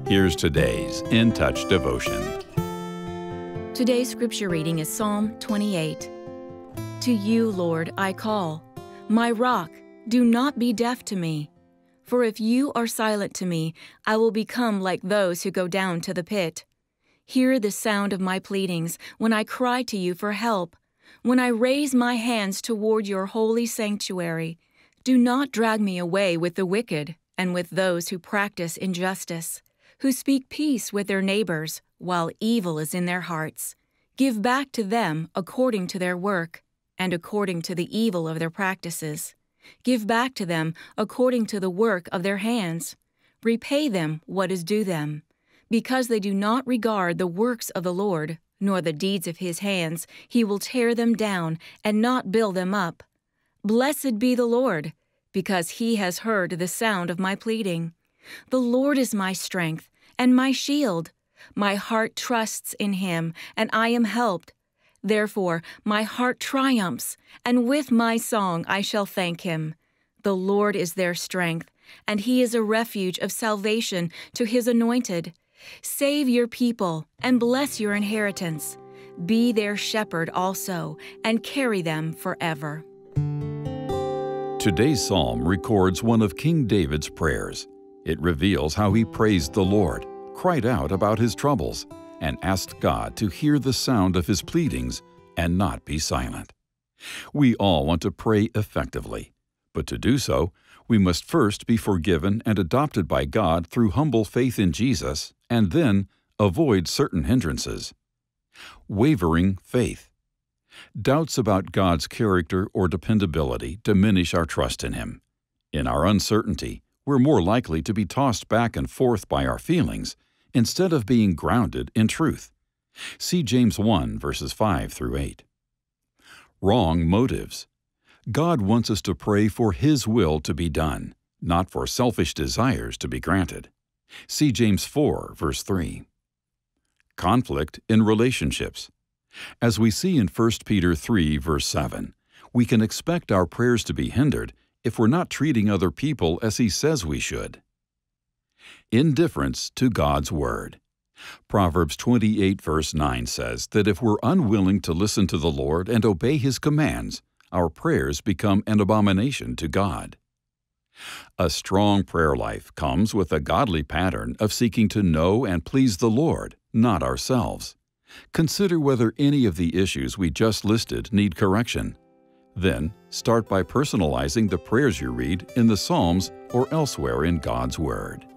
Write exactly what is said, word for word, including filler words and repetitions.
Here's today's In Touch devotion. Today's scripture reading is Psalm twenty-eight. To you, Lord, I call. My rock, do not be deaf to me. For if you are silent to me, I will become like those who go down to the pit. Hear the sound of my pleadings when I cry to you for help. When I raise my hands toward your holy sanctuary, do not drag me away with the wicked and with those who practice injustice, who speak peace with their neighbors while evil is in their hearts. Give back to them according to their work and according to the evil of their practices. Give back to them according to the work of their hands. Repay them what is due them. Because they do not regard the works of the Lord, nor the deeds of his hands, he will tear them down and not build them up. Blessed be the Lord, because he has heard the sound of my pleading. The Lord is my strength and my shield. My heart trusts in him, and I am helped. Therefore my heart triumphs, and with my song I shall thank him. The Lord is their strength, and he is a refuge of salvation to his anointed. Save your people and bless your inheritance. Be their shepherd also, and carry them forever. Today's psalm records one of King David's prayers. It reveals how he praised the Lord, cried out about his troubles, and asked God to hear the sound of his pleadings and not be silent. We all want to pray effectively, but to do so, we must first be forgiven and adopted by God through humble faith in Jesus, and then avoid certain hindrances. Wavering faith. Doubts about God's character or dependability diminish our trust in Him. In our uncertainty, we're more likely to be tossed back and forth by our feelings instead of being grounded in truth. See James one, verses five through eight. Wrong motives. God wants us to pray for His will to be done, not for selfish desires to be granted. See James four, verse three. Conflict in relationships. As we see in First Peter three, verse seven, we can expect our prayers to be hindered if we're not treating other people as He says we should. Indifference to God's Word. Proverbs twenty-eight, verse nine says that if we're unwilling to listen to the Lord and obey His commands, our prayers become an abomination to God. A strong prayer life comes with a godly pattern of seeking to know and please the Lord, not ourselves. Consider whether any of the issues we just listed need correction. Then, start by personalizing the prayers you read in the Psalms or elsewhere in God's Word.